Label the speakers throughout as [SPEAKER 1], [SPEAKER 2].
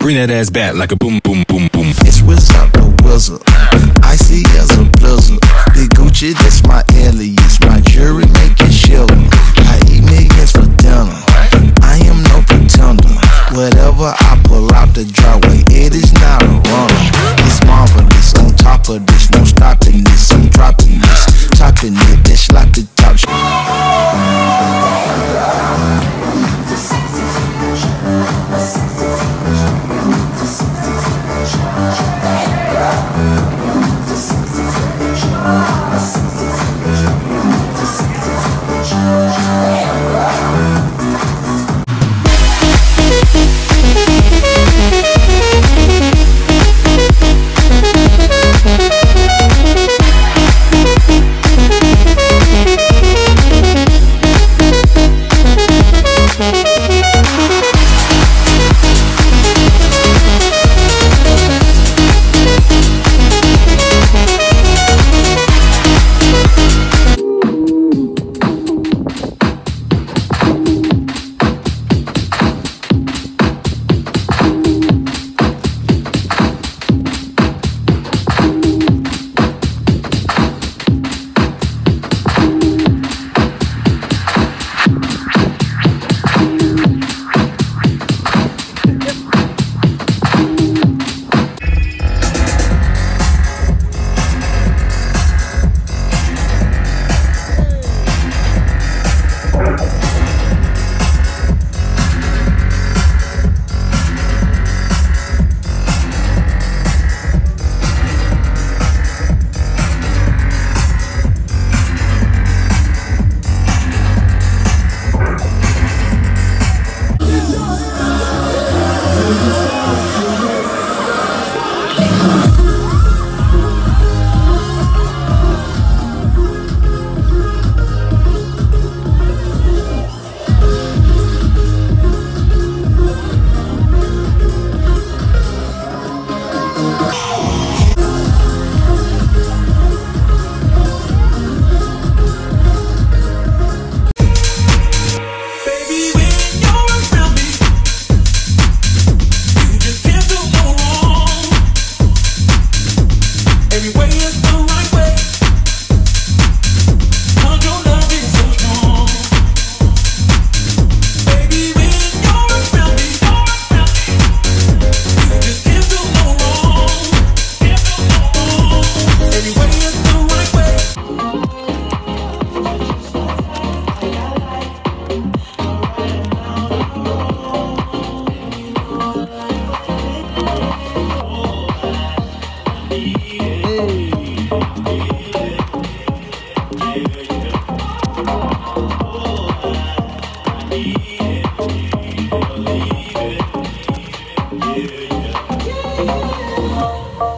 [SPEAKER 1] Bring that ass back like a boom, boom, boom, boom.
[SPEAKER 2] It's without the wizard. Icy as a blizzard. Big Gucci, that's my alias. My jury making shilling. I eat millions for dinner. I am no pretender. Whatever I pull out the driveway, it is not a runner. It's marvelous. On top of this, no stopping this. I'm dropping this, topping it. It's like the top.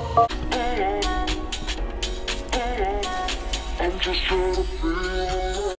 [SPEAKER 3] I'm just trying to feel